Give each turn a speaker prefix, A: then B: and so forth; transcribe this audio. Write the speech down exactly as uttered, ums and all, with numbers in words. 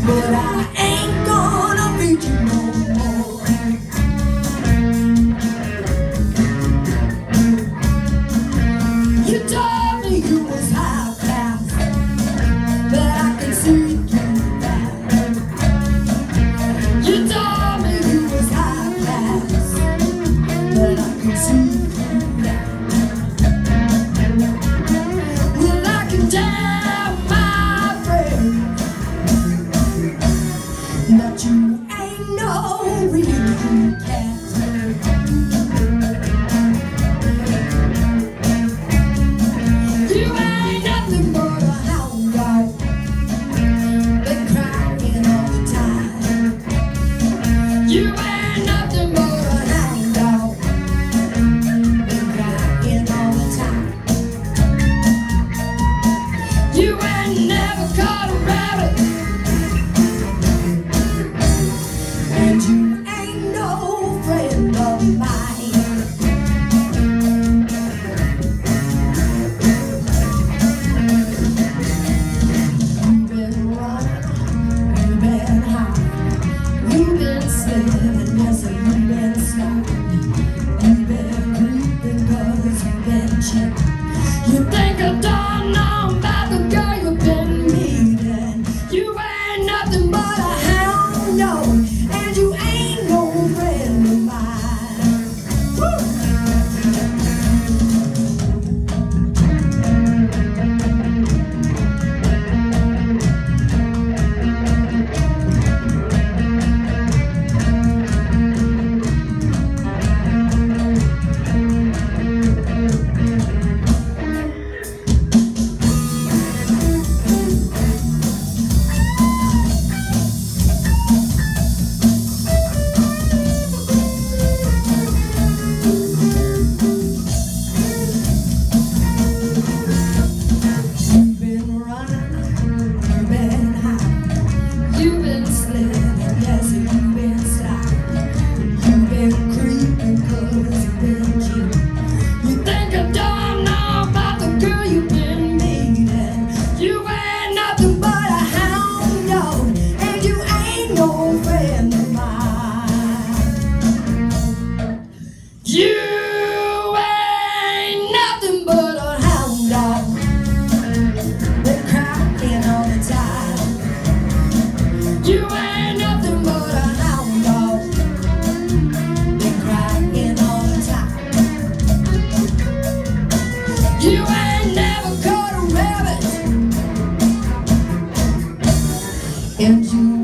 A: but I ain't gonna read you no more. You told me you was high class, but I can see through that. You told me you was high class, but I can see through that. Well, I can tell my friend that you ain't no real cat. You ain't nothing but a hound dog, been crying all the time. You ain't nothing but a hound dog, been crying all the time. You ain't never caught a rabbit, and you ain't no friend of mine. You've been running, you've been high, you've been slipping, yes, you've been sliding. You've been creeping cause you've been cheating. You think I don't know about the girl you've been meeting. You ain't nothing but a hound dog, and you ain't no friend of mine. Woo! You've been running, you've been high, you've been slipping, yes, you've been sliding. You've been creeping cause you've been cheating. You think I don't know about the girl you've been meeting. You ain't nothing but a hound dog, and you ain't no friend of mine. You ain't nothing but a hound dog, been crying all the time. You ain't nothing but a hound dog, been crying all the time. You ain't never caught a rabbit, and you